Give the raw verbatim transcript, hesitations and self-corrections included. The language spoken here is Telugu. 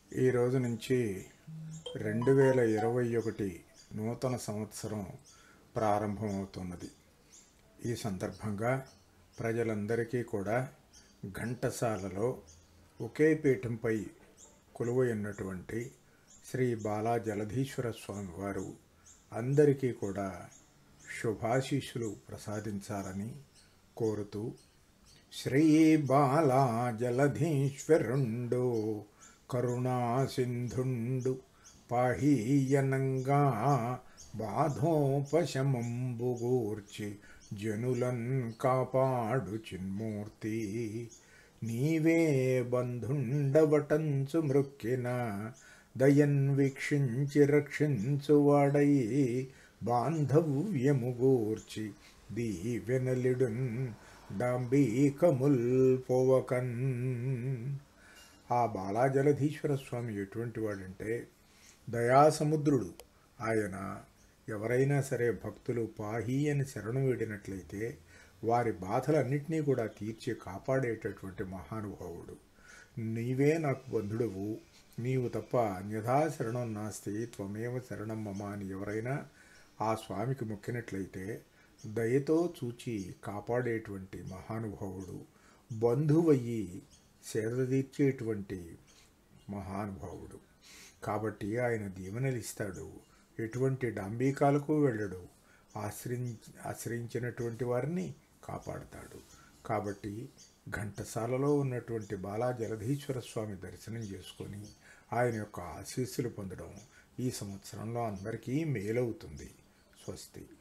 ఈ రోజు నుంచి రెండు వేల ఇరవై ఒకటి నూతన సంవత్సరం ప్రారంభమవుతున్నది. ఈ సందర్భంగా ప్రజలందరికీ కూడా ఘంటసాలలో ఒకే పీఠంపై కొలువై ఉన్నటువంటి శ్రీ బాలా జలధీశ్వర స్వామి వారు అందరికీ కూడా శుభాశీస్సులు ప్రసాదించాలని కోరుతూ, శ్రీ బాలా జలధీశ్వరుండు కరుణా సింధుండు పాహీయనంగా బాధోపశమంబుగూర్చి జనులన్ కాపాడు చిన్మూర్తి, నీవే బంధుండవటంచు మృక్కిన దయన్ వీక్షించి రక్షించువాడై బాంధవ్యముగూర్చి దీవెనలిడున్ డాంబీకముల్ పోవకన్. ఆ బాలాజలధీశ్వర స్వామి ఎటువంటి వాడంటే దయాసముద్రుడు. ఆయన ఎవరైనా సరే భక్తులు పాహి అని శరణు వేడినట్లయితే వారి బాధలన్నింటినీ కూడా తీర్చి కాపాడేటటువంటి మహానుభావుడు. నీవే నాకు బంధుడువు, నీవు తప్ప అన్యథా శరణం నాస్తి, త్వమేవ శరణం మమ అని ఎవరైనా ఆ స్వామికి మొక్కినట్లయితే దయతో చూచి కాపాడేటువంటి మహానుభావుడు, బంధువయ్యి సేద తీర్చేటువంటి మహానుభావుడు. కాబట్టి ఆయన దీవెనలిస్తాడు, ఎటువంటి డాంబీకాలకు వెళ్ళడు, ఆశ్రయించి ఆశ్రయించినటువంటి వారిని కాపాడతాడు. కాబట్టి ఘంటసాలలో ఉన్నటువంటి బాలా జలధీశ్వర స్వామి దర్శనం చేసుకొని ఆయన యొక్క ఆశీస్సులు పొందడం ఈ సంవత్సరంలో అందరికీ మేలవుతుంది. స్వస్తి.